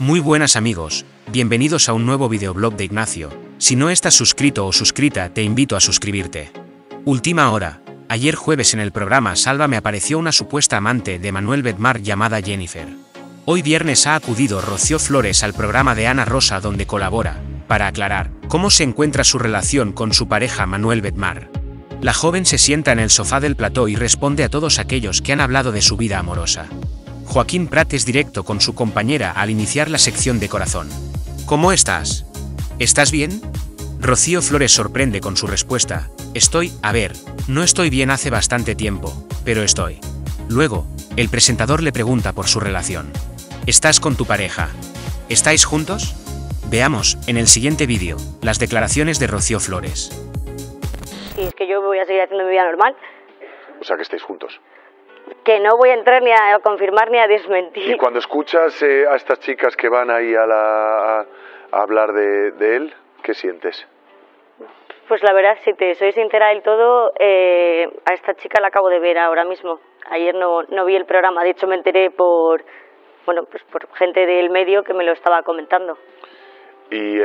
Muy buenas amigos, bienvenidos a un nuevo videoblog de Ignacio. Si no estás suscrito o suscrita, te invito a suscribirte. Última hora. Ayer jueves en el programa Sálvame apareció una supuesta amante de Manuel Bedmar llamada Jennifer. Hoy viernes ha acudido Rocío Flores al programa de Ana Rosa donde colabora, para aclarar cómo se encuentra su relación con su pareja Manuel Bedmar. La joven se sienta en el sofá del plató y responde a todos aquellos que han hablado de su vida amorosa. Joaquín Prat es directo con su compañera al iniciar la sección de corazón. ¿Cómo estás? ¿Estás bien? Rocío Flores sorprende con su respuesta. No estoy bien hace bastante tiempo, pero estoy. Luego, el presentador le pregunta por su relación. ¿Estás con tu pareja? ¿Estáis juntos? Veamos, en el siguiente vídeo, las declaraciones de Rocío Flores. Sí, es que yo voy a seguir haciendo mi vida normal. O sea, que estáis juntos. Que no voy a entrar ni a confirmar ni a desmentir. Y cuando escuchas a estas chicas que van ahí a hablar de él, ¿qué sientes? Pues la verdad, si te soy sincera del todo, a esta chica la acabo de ver ahora mismo. Ayer no vi el programa, de hecho me enteré por gente del medio que me lo estaba comentando. Y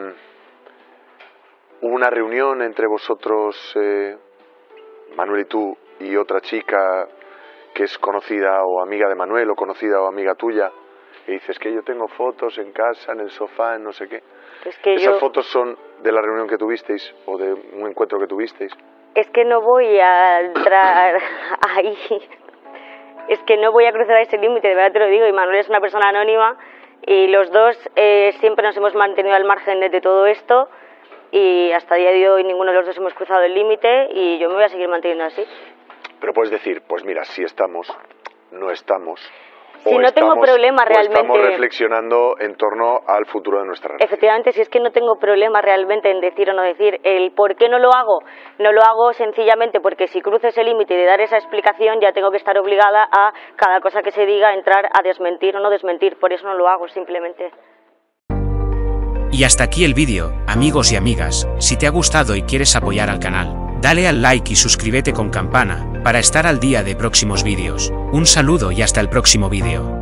hubo una reunión entre vosotros, Manuel y tú, y otra chica que es conocida o amiga de Manuel o conocida o amiga tuya, y dices que yo tengo fotos en casa, en el sofá, en no sé qué. ¿Esas fotos son de la reunión que tuvisteis o de un encuentro que tuvisteis? Es que no voy a entrar ahí. Es que no voy a cruzar ese límite, de verdad te lo digo, y Manuel es una persona anónima y los dos siempre nos hemos mantenido al margen de todo esto y hasta el día de hoy ninguno de los dos hemos cruzado el límite y yo me voy a seguir manteniendo así. Pero puedes decir, pues mira, si estamos, no estamos. Si no tengo problema realmente. Estamos reflexionando en torno al futuro de nuestra relación. Efectivamente, si es que no tengo problema realmente en decir o no decir. El por qué no lo hago sencillamente porque si cruzo ese límite de dar esa explicación ya tengo que estar obligada a cada cosa que se diga entrar a desmentir o no desmentir. Por eso no lo hago, simplemente. Y hasta aquí el vídeo, amigos y amigas. Si te ha gustado y quieres apoyar al canal, dale al like y suscríbete con campana, para estar al día de próximos vídeos. Un saludo y hasta el próximo vídeo.